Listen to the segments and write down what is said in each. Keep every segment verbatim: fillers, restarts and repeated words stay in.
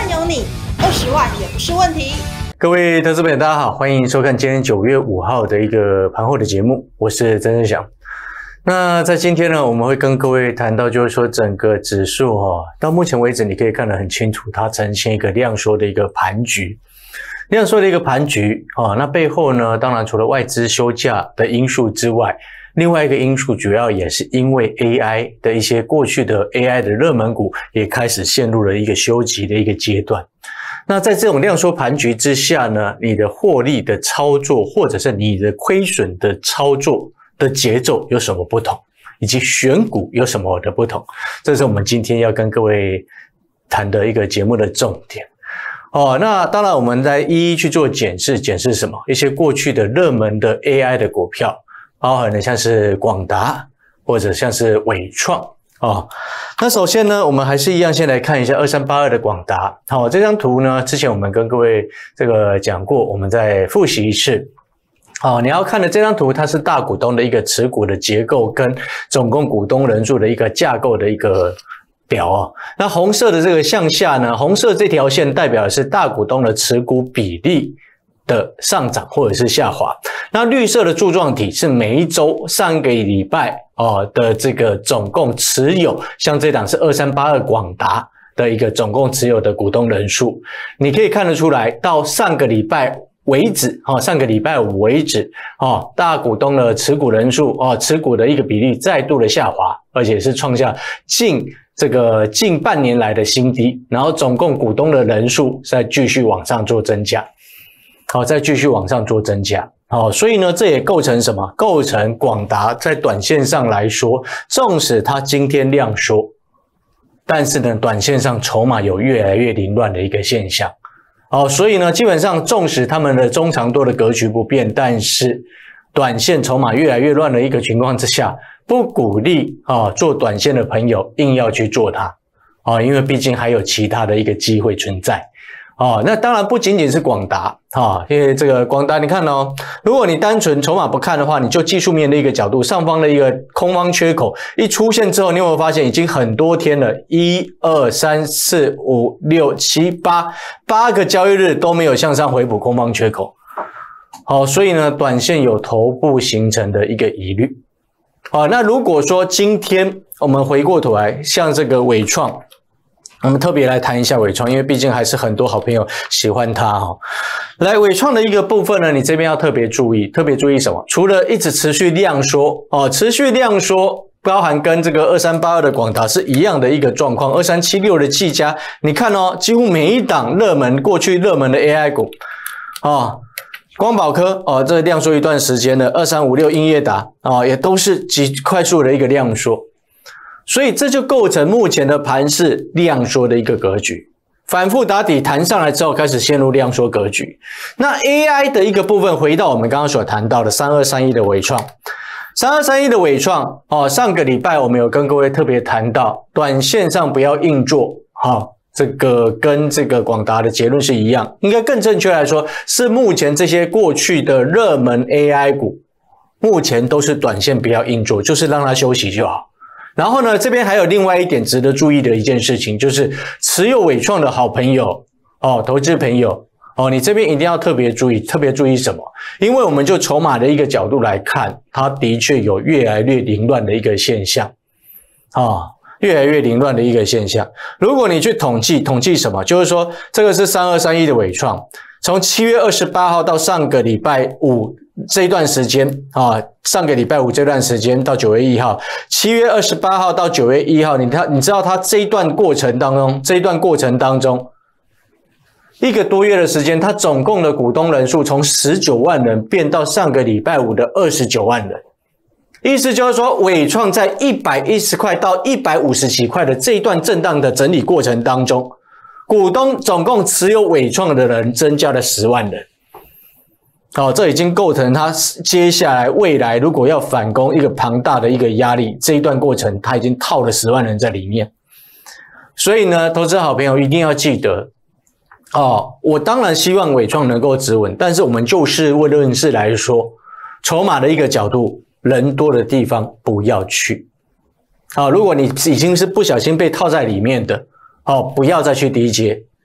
万有你，二十万也不是问题。 各位投资朋友，大家好，欢迎收看今天九月五号的一个盘后的节目，我是曾志祥。那在今天呢，我们会跟各位谈到，就是说整个指数哈、哦，到目前为止你可以看得很清楚，它呈现一个量缩的一个盘局，量缩的一个盘局啊、哦。那背后呢，当然除了外资休假的因素之外，另外一个因素主要也是因为 A I 的一些过去的 A I 的热门股也开始陷入了一个休息的一个阶段。那在这种量缩盘局之下呢，你的获利的操作或者是你的亏损的操作的节奏有什么不同，以及选股有什么的不同，这是我们今天要跟各位谈的一个节目的重点。哦，那当然我们再一一去做检视，检视什么？一些过去的热门的 A I 的股票，包含的像是广达或者像是伟创哦。那首先呢，我们还是一样先来看一下二三八二的广达。好、哦，这张图呢，之前我们跟各位这个讲过，我们再复习一次。好、哦，你要看的这张图，它是大股东的一个持股的结构跟总共股东人数的一个架构的一个表哦。那红色的这个向下呢，红色这条线代表的是大股东的持股比例的上涨或者是下滑，那绿色的柱状体是每一周上个礼拜哦的这个总共持有，像这档是二三八二广达的一个总共持有的股东人数，你可以看得出来，到上个礼拜为止，哦，上个礼拜五为止，哦，大股东的持股人数，哦，持股的一个比例再度的下滑，而且是创下近这个近半年来的新低，然后总共股东的人数在继续往上做增加。好，再继续往上做增加。好，所以呢，这也构成什么？构成广达在短线上来说，纵使它今天量缩，但是呢，短线上筹码有越来越凌乱的一个现象。好，所以呢，基本上纵使他们的中长多的格局不变，但是短线筹码越来越乱的一个情况之下，不鼓励啊做短线的朋友硬要去做它啊，因为毕竟还有其他的一个机会存在。哦，那当然不仅仅是广达啊，因为这个广达你看哦，如果你单纯筹码不看的话，你就技术面的一个角度，上方的一个空方缺口一出现之后，你有没有发现已经很多天了，一二三四五六七八八个交易日都没有向上回补空方缺口。好，所以呢，短线有头部形成的一个疑虑。好，那如果说今天我们回过头来，像这个伟创。我们特别来谈一下伟创，因为毕竟还是很多好朋友喜欢它哈、哦。来，伟创的一个部分呢，你这边要特别注意，特别注意什么？除了一直持续量缩哦，持续量缩，包含跟这个二三八二的广达是一样的一个状况，二三七六的技嘉，你看哦，几乎每一档热门过去热门的 A I 股哦，光宝科哦，这量缩一段时间的二三五六英业达哦，也都是极快速的一个量缩。所以这就构成目前的盘势量缩的一个格局，反复打底弹上来之后开始陷入量缩格局。那 A I 的一个部分，回到我们刚刚所谈到的三二三一的伟创，三二三一的伟创哦，上个礼拜我们有跟各位特别谈到，短线上不要硬做，好、哦，这个跟这个广达的结论是一样，应该更正确来说，是目前这些过去的热门 A I 股，目前都是短线不要硬做，就是让它休息就好。然后呢，这边还有另外一点值得注意的一件事情，就是持有伟创的好朋友哦，投资朋友哦，你这边一定要特别注意，特别注意什么？因为我们就筹码的一个角度来看，它的确有越来越凌乱的一个现象啊、哦，越来越凌乱的一个现象。如果你去统计，统计什么？就是说，这个是三二三一的伟创，从七月二十八号到上个礼拜五。这一段时间啊，上个礼拜五这段时间到九月一号，七月二十八号到九月一号，你看，你知道它这一段过程当中，这一段过程当中，一个多月的时间，它总共的股东人数从十九万人变到上个礼拜五的二十九万人，意思就是说，伟创在一百一十块到一百五十几块的这一段震荡的整理过程当中，股东总共持有伟创的人增加了十万人。好、哦，这已经构成它接下来未来如果要反攻一个庞大的一个压力，这一段过程它已经套了十万人在里面。所以呢，投资好朋友一定要记得，哦，我当然希望伟创能够止稳，但是我们就事论事来说，筹码的一个角度，人多的地方不要去。好、哦，如果你已经是不小心被套在里面的，哦，不要再去低接。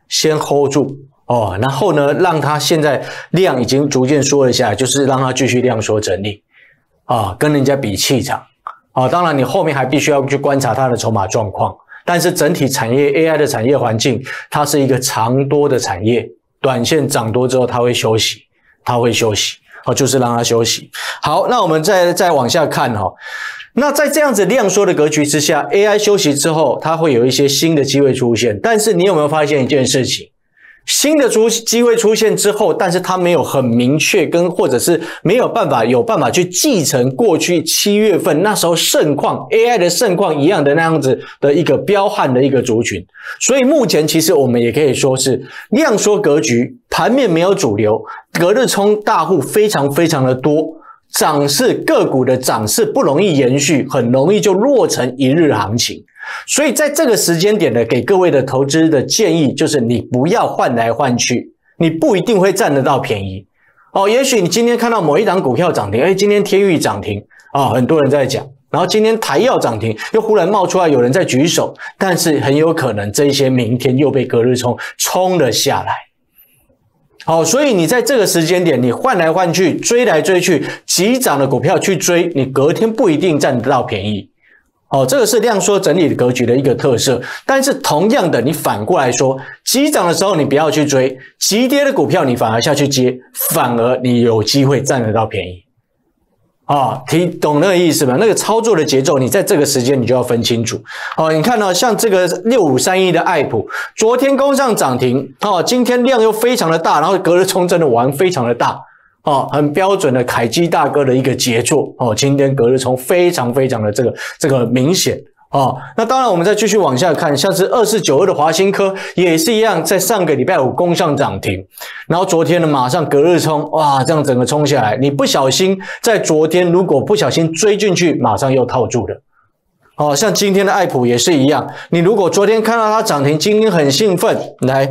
先 hold 住哦，然后呢，让它现在量已经逐渐缩了下来，就是让它继续量缩整理啊，跟人家比气场啊。当然，你后面还必须要去观察它的筹码状况，但是整体产业 A I 的产业环境，它是一个长多的产业，短线涨多之后它会休息，它会休息。哦，就是让它休息。好，那我们再再往下看哈、哦。那在这样子量缩的格局之下 ，A I 休息之后，它会有一些新的机会出现。但是你有没有发现一件事情？新的出机会出现之后，但是它没有很明确跟或者是没有办法有办法去继承过去七月份那时候盛况 A I 的盛况一样的那样子的一个彪悍的一个族群。所以目前其实我们也可以说是量缩格局，盘面没有主流，隔日冲大户非常非常的多，涨势个股的涨势不容易延续，很容易就落成一日行情。所以在这个时间点呢，给各位的投资的建议就是你不要换来换去，你不一定会占得到便宜哦。也许你今天看到某一档股票涨停，哎，今天天钰涨停啊、哦，很多人在讲，然后今天台药涨停，又忽然冒出来有人在举手，但是很有可能这一些明天又被隔日冲冲了下来。好，所以你在这个时间点，你换来换去，追来追去，急涨的股票去追，你隔天不一定占得到便宜。哦，这个是量缩整理的格局的一个特色，但是同样的，你反过来说，急涨的时候你不要去追，急跌的股票你反而下去接，反而你有机会占得到便宜。啊，听懂那个意思吗？那个操作的节奏，你在这个时间你就要分清楚。哦，你看到、哦、像这个六五三一的爱普，昨天攻上涨停，哦，今天量又非常的大，然后隔日冲真的玩非常的大。哦，很标准的凯基大哥的一个杰作哦，今天隔日冲非常非常的这个这个明显哦。那当然，我们再继续往下看，像是二四九二的华新科也是一样，在上个礼拜五攻上涨停，然后昨天呢马上隔日冲，哇，这样整个冲下来，你不小心在昨天如果不小心追进去，马上又套住了。哦，像今天的爱普也是一样，你如果昨天看到它涨停，今天很兴奋，来，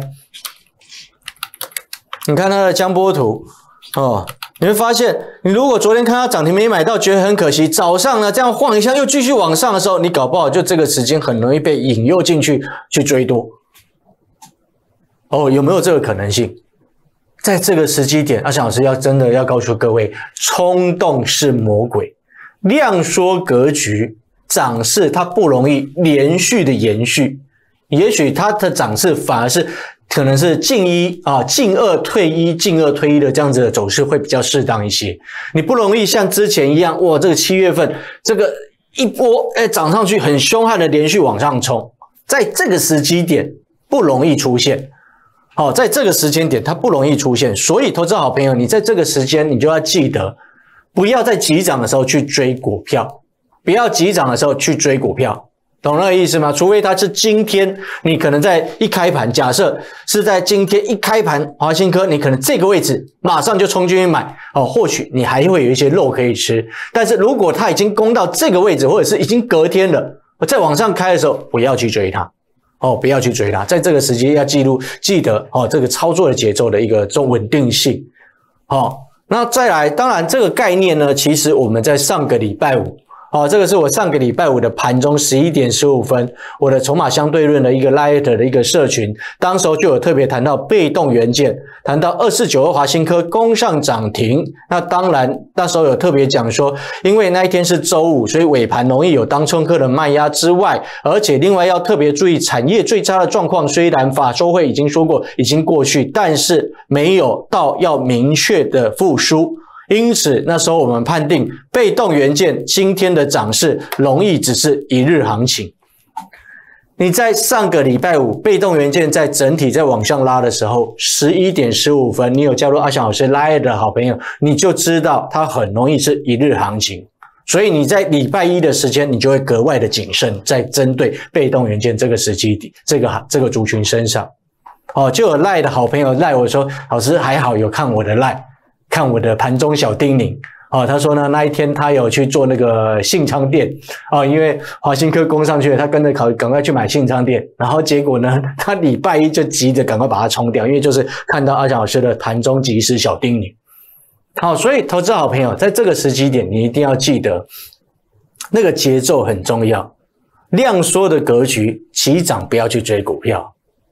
你看它的江波图。哦，你会发现，你如果昨天看它涨停没买到，觉得很可惜，早上呢这样晃一下又继续往上的时候，你搞不好就这个时间很容易被引诱进去去追多。哦，有没有这个可能性？在这个时机点，阿翔老师要真的要告诉各位，冲动是魔鬼，量缩格局涨势它不容易连续的延续，也许它的涨势反而是。可能是进一啊，进二退一，进二退一的这样子的走势会比较适当一些。你不容易像之前一样，哇，这个七月份这个一波哎涨上去很凶悍的连续往上冲，在这个时机点不容易出现。好、哦，在这个时间点它不容易出现，所以投资好朋友，你在这个时间你就要记得，不要在急涨的时候去追股票，不要急涨的时候去追股票。懂那个意思吗？除非它是今天，你可能在一开盘，假设是在今天一开盘，华新科，你可能这个位置马上就冲进去买，哦，或许你还会有一些肉可以吃。但是如果它已经攻到这个位置，或者是已经隔天了，再往上开的时候，不要去追它，哦，不要去追它，在这个时间要记录，记得哦，这个操作的节奏的一个这种稳定性，哦，那再来，当然这个概念呢，其实我们在上个礼拜五。哦，这个是我上个礼拜五的盘中十一点十五分，我的筹码相对论的一个 Light 的一个社群，当时候就有特别谈到被动元件，谈到二四九二华新科攻上涨停。那当然，那时候有特别讲说，因为那一天是周五，所以尾盘容易有当冲客的卖压之外，而且另外要特别注意产业最差的状况，虽然法说会已经说过已经过去，但是没有到要明确的复苏。因此那时候我们判定被动元件今天的涨势容易只是一日行情。你在上个礼拜五被动元件在整体在往上拉的时候，十一点十五分你有加入阿翔老师 Line 的好朋友，你就知道它很容易是一日行情。所以你在礼拜一的时间你就会格外的谨慎，在针对被动元件这个时机这个这个族群身上。哦，就有 Line 的好朋友 Line 我说，老师还好有看我的 Line。看我的盘中小叮咛哦，他说呢那一天他有去做那个信昌店哦，因为华新科攻上去了，他跟着考赶快去买信昌店，然后结果呢他礼拜一就急着赶快把它冲掉，因为就是看到阿翔老师的盘中即时小叮咛。好，所以投资好朋友在这个时机点你一定要记得那个节奏很重要，量缩的格局急涨不要去追股票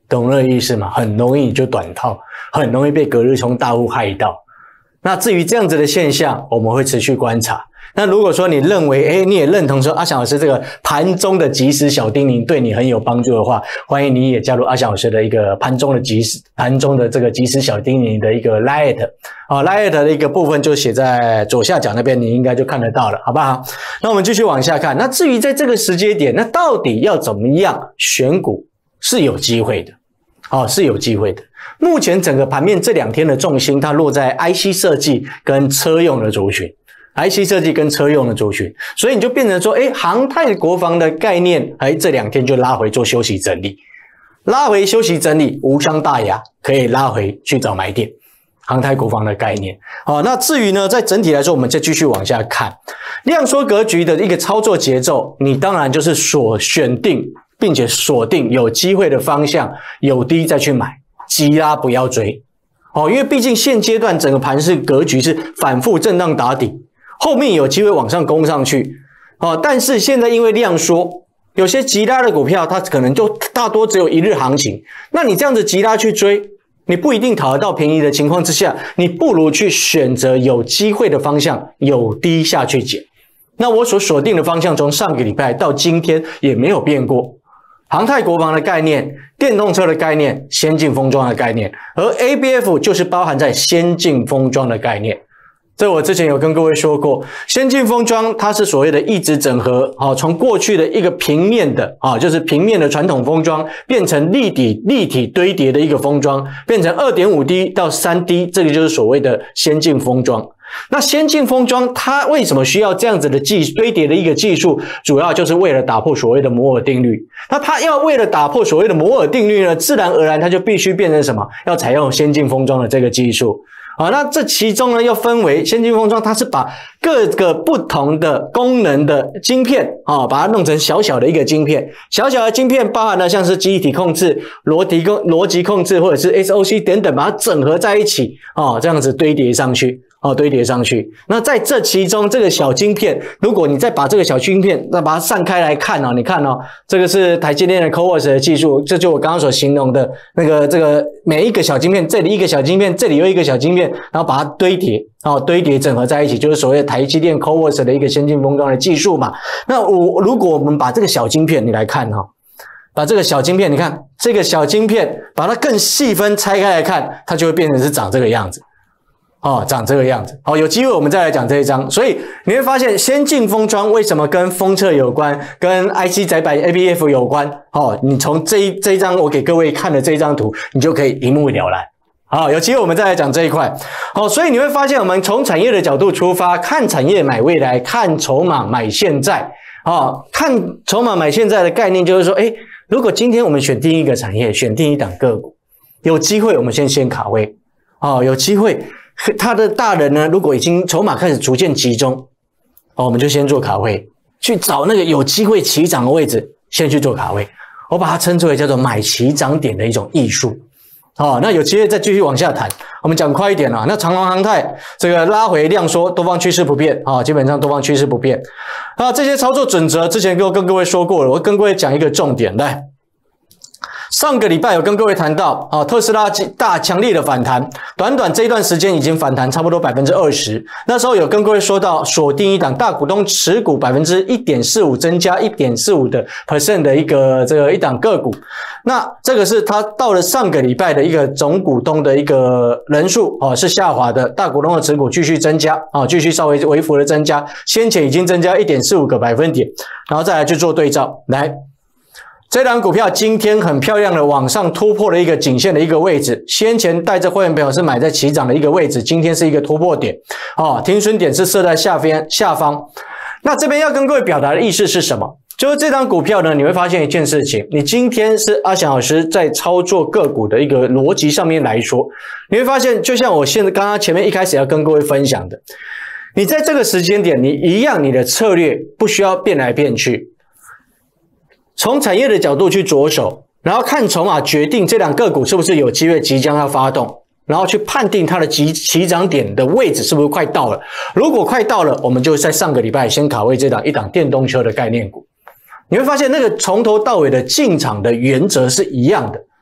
懂那个意思吗？很容易你就短套，很容易被隔日冲大户害到。那至于这样子的现象，我们会持续观察。那如果说你认为，哎，你也认同说阿翔老师这个盘中的即时小叮咛对你很有帮助的话，欢迎你也加入阿翔老师的一个盘中的即时盘中的这个即时小叮咛的一个 Lite 啊 ，Lite 的一个部分就写在左下角那边，你应该就看得到了，好不好？那我们继续往下看。那至于在这个时间点，那到底要怎么样选股是有机会的？哦，是有机会的。目前整个盘面这两天的重心，它落在 I C 设计跟车用的族群。I C 设计跟车用的族群，所以你就变成说，哎，航太国防的概念，哎，这两天就拉回做休息整理，拉回休息整理，无伤大雅，可以拉回去找买点。航太国防的概念，好，那至于呢，在整体来说，我们再继续往下看，量缩格局的一个操作节奏，你当然就是所选定，并且锁定有机会的方向，有低再去买，急拉不要追，哦，因为毕竟现阶段整个盘势格局是反复震荡打底。后面有机会往上攻上去，哦，但是现在因为量缩，有些急拉的股票它可能就大多只有一日行情，那你这样子急拉去追，你不一定讨得到便宜的情况之下，你不如去选择有机会的方向，有低下去捡。那我所锁定的方向从上个礼拜到今天也没有变过，航太国防的概念，电动车的概念，先进封装的概念，而 A B F 就是包含在先进封装的概念。这我之前有跟各位说过，先进封装它是所谓的异质整合，好，从过去的一个平面的啊，就是平面的传统封装，变成立体立体堆叠的一个封装，变成 二点五 D 到 三 D， 这个就是所谓的先进封装。那先进封装它为什么需要这样子的技堆叠的一个技术？主要就是为了打破所谓的摩尔定律。那它要为了打破所谓的摩尔定律呢，自然而然它就必须变成什么？要采用先进封装的这个技术。好，那这其中呢，又分为先进封装，它是把各个不同的功能的晶片啊，把它弄成小小的一个晶片，小小的晶片包含了像是记忆体控制、逻辑控、逻辑控制或者是 S O C 等等，把它整合在一起啊，这样子堆叠上去。哦，堆叠上去。那在这其中，这个小晶片，如果你再把这个小晶片，再把它散开来看哦，你看哦，这个是台积电的 C O A S 的技术，这就我刚刚所形容的那个这个每一个小晶片，这里一个小晶片，这里又一个小晶片，然后把它堆叠，哦，堆叠整合在一起，就是所谓的台积电 C O A S 的一个先进封装的技术嘛。那我如果我们把这个小晶片，你来看哈、哦，把这个小晶片，你看这个小晶片，把它更细分拆开来看，它就会变成是长这个样子。哦，长这个样子。好，有机会我们再来讲这一章。所以你会发现，先进封装为什么跟封测有关，跟 I C 载板 A B F 有关？哦，你从这一这一张我给各位看的这一张图，你就可以一目了然。好，有机会我们再来讲这一块。好，所以你会发现，我们从产业的角度出发，看产业买未来，看筹码买现在。哦，看筹码买现在的概念就是说，哎，如果今天我们选定一个产业，选定一档个股，有机会我们先先卡位。哦，有机会。他的大人呢，如果已经筹码开始逐渐集中，哦，我们就先做卡位，去找那个有机会起涨的位置，先去做卡位。我把它称之为叫做买起涨点的一种艺术。哦，那有机会再继续往下谈，我们讲快一点啊。那长荣航太这个拉回量缩，多方趋势不变啊、哦，基本上多方趋势不变。那这些操作准则之前跟跟各位说过了，我跟各位讲一个重点来。上个礼拜有跟各位谈到啊，特斯拉大强力的反弹，短短这一段时间已经反弹差不多 百分之二十。那时候有跟各位说到，锁定一档大股东持股 百分之一点四五 增加 百分之一点四五 的 percent 的一个这个一档个股。那这个是它到了上个礼拜的一个总股东的一个人数哦是下滑的，大股东的持股继续增加啊，继续稍微微幅的增加，先前已经增加 一点四五 个百分点，然后再来去做对照来。这档股票今天很漂亮的往上突破了一个颈线的一个位置，先前带着会员朋友是买在起涨的一个位置，今天是一个突破点，哦，停损点是设在下边下方。那这边要跟各位表达的意思是什么？就是这档股票呢，你会发现一件事情，你今天是阿翔老师在操作个股的一个逻辑上面来说，你会发现，就像我现在刚刚前面一开始要跟各位分享的，你在这个时间点，你一样你的策略不需要变来变去。从产业的角度去着手，然后看筹码决定这两个股是不是有机会即将要发动，然后去判定它的起起涨点的位置是不是快到了。如果快到了，我们就在上个礼拜先卡位这档一档电动车的概念股。你会发现那个从头到尾的进场的原则是一样的，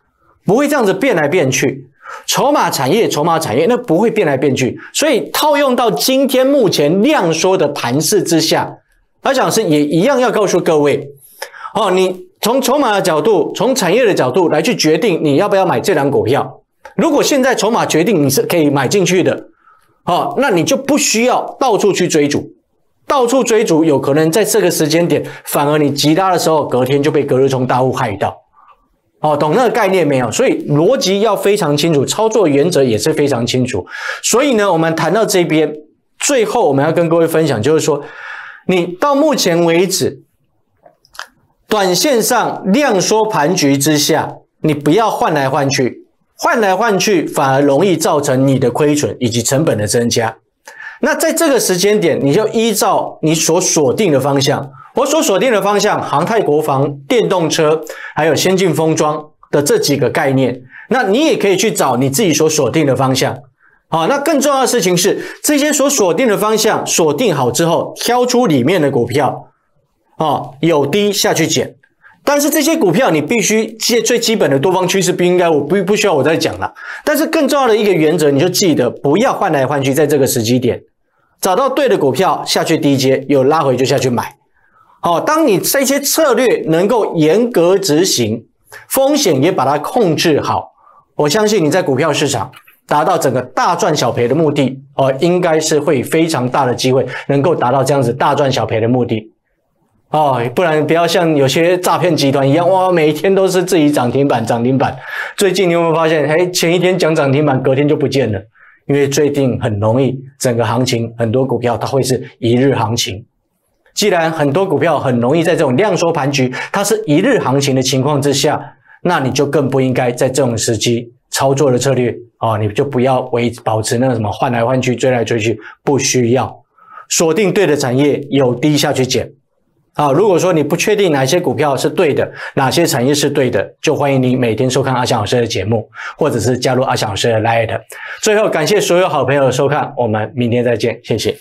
不会这样子变来变去。筹码产业，筹码产业，那不会变来变去。所以套用到今天目前量缩的盘势之下，阿翔老师也一样要告诉各位，哦，你从筹码的角度，从产业的角度来去决定你要不要买这档股票。如果现在筹码决定你是可以买进去的，哦，那你就不需要到处去追逐，到处追逐有可能在这个时间点，反而你急拉的时候，隔天就被隔日冲大户害到。哦，懂那个概念没有？所以逻辑要非常清楚，操作原则也是非常清楚。所以呢，我们谈到这边，最后我们要跟各位分享，就是说，你到目前为止，短线上量缩盘局之下，你不要换来换去，换来换去反而容易造成你的亏损以及成本的增加。那在这个时间点，你就依照你所锁定的方向，我所锁定的方向，航太国防、电动车，还有先进封装的这几个概念，那你也可以去找你自己所锁定的方向。好，那更重要的事情是，这些所锁定的方向锁定好之后，挑出里面的股票，哦，有低下去捡。但是这些股票你必须最基本的多方趋势不应该，我不不需要我再讲了。但是更重要的一个原则，你就记得不要换来换去，在这个时机点找到对的股票下去低接，有拉回就下去买。好，当你这些策略能够严格执行，风险也把它控制好，我相信你在股票市场达到整个大赚小赔的目的，哦，应该是会非常大的机会能够达到这样子大赚小赔的目的。哦，不然不要像有些诈骗集团一样，哇，每一天都是自己涨停板涨停板。最近你有没有发现，哎，前一天讲涨停板，隔天就不见了？因为最近很容易，整个行情很多股票它会是一日行情。既然很多股票很容易在这种量缩盘局，它是一日行情的情况之下，那你就更不应该在这种时机操作的策略哦，你就不要维保持那个什么换来换去、追来追去，不需要锁定对的产业，有低下去捡。啊，如果说你不确定哪些股票是对的，哪些产业是对的，就欢迎你每天收看阿翔老师的节目，或者是加入阿翔老师的 Line。最后，感谢所有好朋友的收看，我们明天再见，谢谢。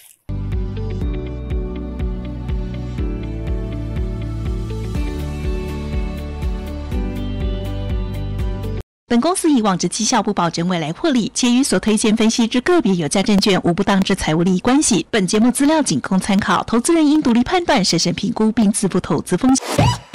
本公司以往之绩效不保证未来获利，且与所推荐分析之个别有价证券无不当之财务利益关系。本节目资料仅供参考，投资人应独立判断、审慎评估并自负投资风险。